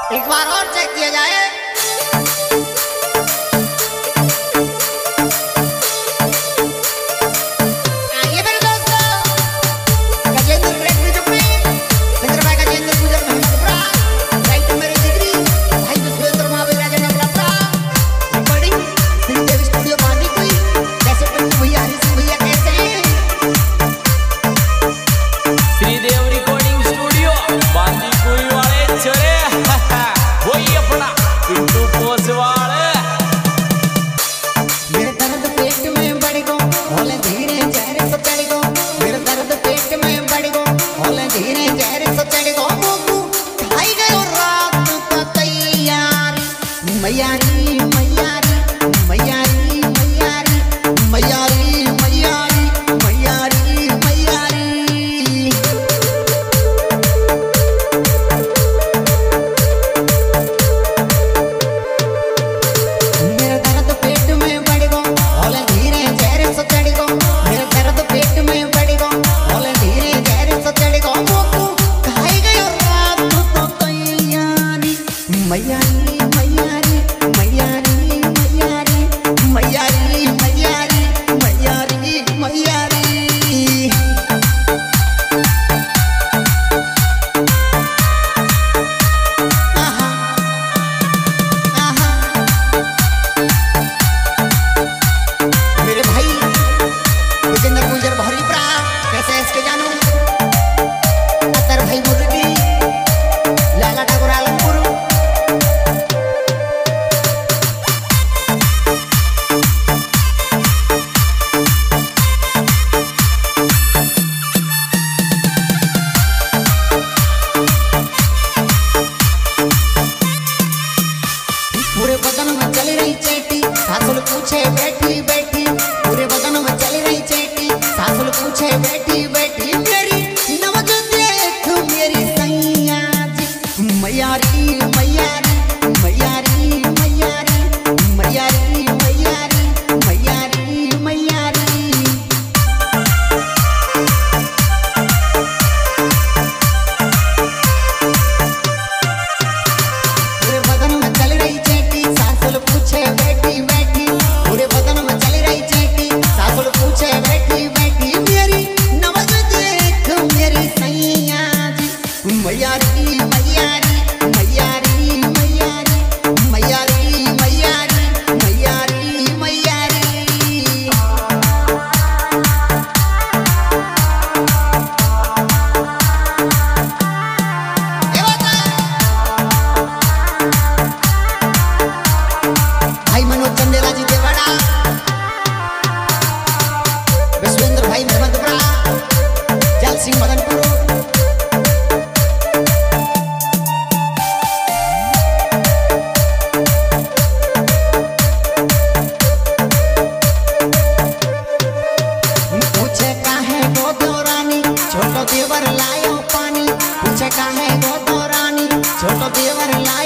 एक बार और चेक किया जाए। आइए मेरे दोस्तों, गजेंद्र रेड म्यूजिक में सिंगर भाई गजेंद्र गुजर महमदपुरा, राइट मेरे जिगरी भाई Vishwendra Mahavir Raja Nagarpura, recording Shridev studio Bandikui. कैसे पिंटू भैया हरी सिंह भैया कैसे हैं? श्रीदेव रिकॉर्डिंग स्टूडियो बांदी कोई वाले चले वही अपना पिंटू पोसवाल। मेरे दर्द पेट में बढ़ गो होले धीरे जहर से चढ़ गो, मेरे दर्द पेट में बढ़ गो होले धीरे जहर से चढ़ गो। मोकू खाई गयो रात का तैयारी मैयारी मैयारी मैयारी मैयारी मैयारी मैयारी मैयारी मैयारी। मेरे दर्द पेट में बढ़ गो होले धीरे जहर से चढ़ गो, मेरे दर्द पेट में बढ़ गो होले धीरे जहर से चढ़ गो। मोकू खाई गयो रात तो तैयारी मैयारी मैयारी मैयारी मैयारी मैयारी मैयारी मैयारी मैयारी। आहा आहा मेरे भाई विजेंद्र गुजर भरी प्रा कैसे इसके जानू अतर भाई मुर्गी लाला ठाकुर आलमपुर। पूरे बदन में चल रही चेटी सासुल पूछे बैठी बैठी, पूरे बदन में चल रही चेटी सासुल पूछे बैठी बैठी। मेरी नवज देख मेरी सैया जी मैयारी मैयारी मैयारी मैयारी मैयारी मैयारी मैयारी मैयारी। पूरे बदन में चल रही चेटी सासुल पूछे बैठी बैठी, पूरे बदन में चल रही चेटी सासुल पूछे बैठी बैठी। मेरी नवज देख मेरी सैया जी मैयारी मैयारी मैयारी मैयारी मैयारी मैयारी मैयारी मैयारी। ये बता भाई मनोज चंदेला जी देवाड़ा, विश्वेंद्र भाई महमदपुरा, जल सिंह मदनपुर। पूछे काहे गोदो रानी छोटो देवर लायो पानी, पूछे काहे गोदो रानी छोटो देवर लायो